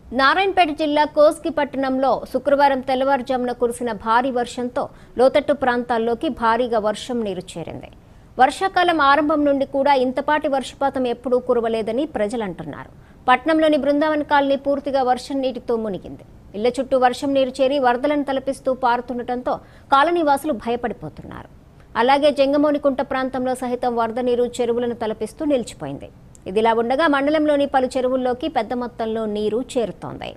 నారాయణపేట జిల్లా కోస్గి పట్టణంలో శుక్రవారం తెల్లవారుజామున కురిసిన భారీ వర్షంతో లోతట్టు ప్రాంతాల్లోకి భారీగా వర్షం నీరు చేరింది. వర్షాకాలం ఆరంభం నుండి కూడా ఇంతపాటి వర్షపాతం ఎప్పుడూ కురవలేదని ప్రజలంటున్నారు. పట్టణంలోని బృందావన్ కాలనీ పూర్తిగా వర్షం నీటితో మునిగింది. ఇళ్ల చుట్టూ వర్షం నీరు చేరి వరదలను తలపిస్తూ పారుతుండటంతో కాలనీవాసులు భయపడిపోతున్నారు. అలాగే జంగమోనికుంట ప్రాంతంలో సహితం వరద నీరు చెరువులను తలపిస్తూ నిలిచిపోయింది. ఇదిలా ఉండగా మండలంలోని పలు చెరువుల్లోకి పెద్ద మొత్తంలో నీరు చేరుతోంది.